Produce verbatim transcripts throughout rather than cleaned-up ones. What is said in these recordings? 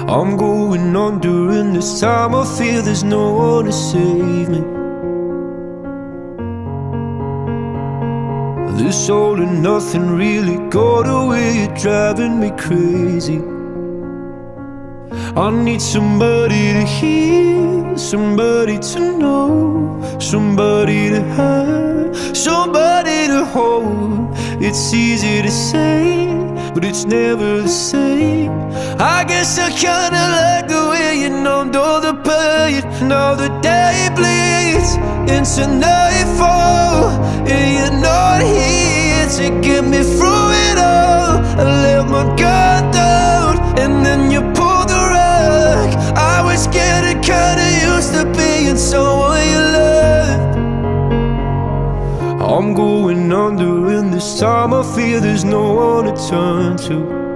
I'm going on during this time. I feel there's no one to save me. This all and nothing really got away, you're driving me crazy. I need somebody to hear, somebody to know, somebody to have, somebody to hold. It's easy to say, but it's never the same. I guess I kinda like the way you numbed all the pain. Now the day bleeds into nightfall, and you're not here to get me through it all. I let my guard down, and then you pulled the rug. I was getting kinda used to being someone you loved. I'm going under, and this time I feel there's no one to turn to.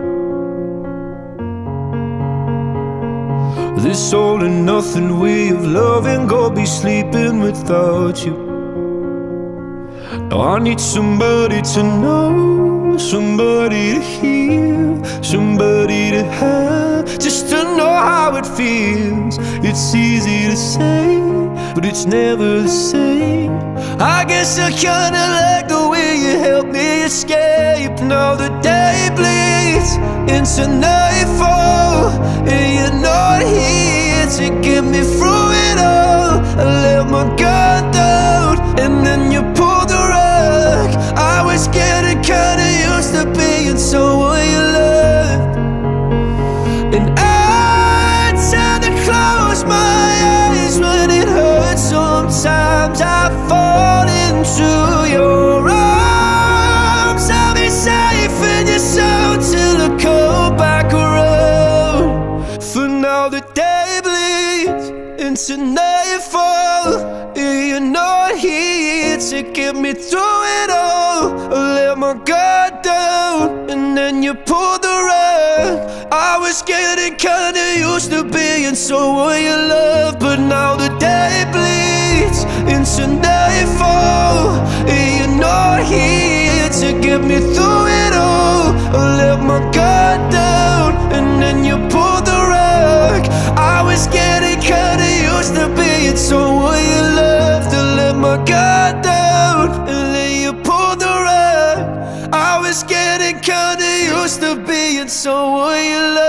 This all and nothing way of loving, gonna be sleeping without you. Now I need somebody to know, somebody to hear, somebody to have, just to know how it feels. It's easy to say, but it's never the same. I guess I kinda like the way you help me escape. Now the day bleeds into nightfall, and you're not here to get me through it all. I let my guard down, and then you pulled the rug. I was getting kinda used to being someone you loved. And I tend to close my eyes when it hurts. Sometimes I fall into your arms. I'll be safe in your soul till I come back around. For now the day bleeds into nightfall, and you're not here to get me through it all. I let my guard down, and then you pulled the rug. I was getting kinda used to being someone you love, but now the day bleeds into nightfall, and you're not here to get me through it all. I let my guard down, and then you pulled the rug. I was getting kinda used to being someone you loved. I let my guard down, and then you pulled the rug. I was getting kinda used to being someone you loved.